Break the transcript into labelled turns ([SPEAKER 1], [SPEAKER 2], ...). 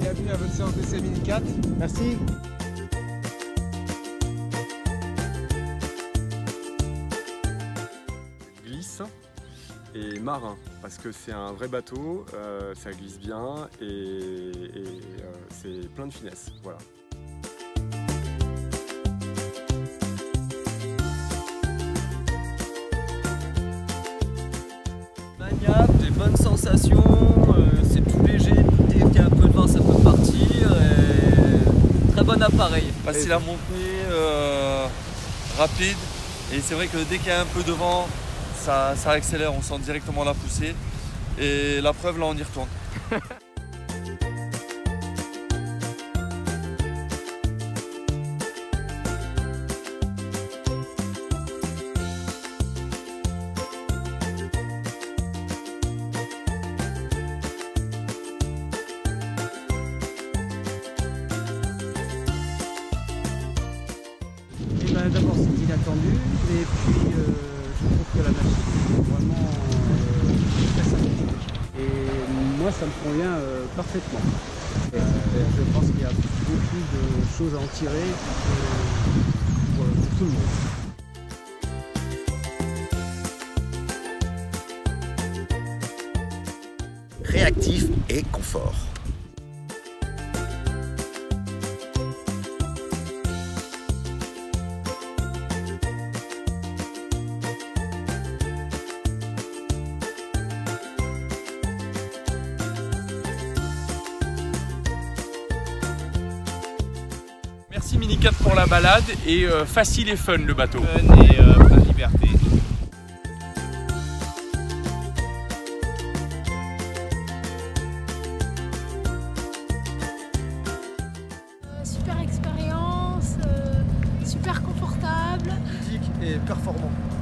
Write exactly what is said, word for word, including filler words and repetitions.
[SPEAKER 1] bienvenue à votre séance d'essai Mini quatre.
[SPEAKER 2] Merci.
[SPEAKER 3] Glisse et marin, parce que c'est un vrai bateau, euh, ça glisse bien et, et euh, c'est plein de finesse. Voilà.
[SPEAKER 4] Maniable, des bonnes sensations, euh, c'est tout léger, dès qu'il y a un peu de vent ça peut partir, et très bon appareil.
[SPEAKER 5] Facile à monter, euh, rapide, et c'est vrai que dès qu'il y a un peu de vent, ça, ça accélère, on sent directement la poussée, et la preuve là on y retourne.
[SPEAKER 2] Eh ben, d'abord c'est inattendu et puis euh, je trouve que la machine est vraiment euh, très sympathique et moi ça me convient euh, parfaitement. Et, euh, je pense qu'il y a beaucoup de choses à en tirer euh, pour, pour tout le monde.
[SPEAKER 6] Réactif et confort.
[SPEAKER 7] Merci Mini quatre pour la balade et euh, facile et fun le bateau.
[SPEAKER 8] Fun et euh, plein de liberté.
[SPEAKER 9] Super expérience, euh, super confortable.
[SPEAKER 1] Ludique et performant.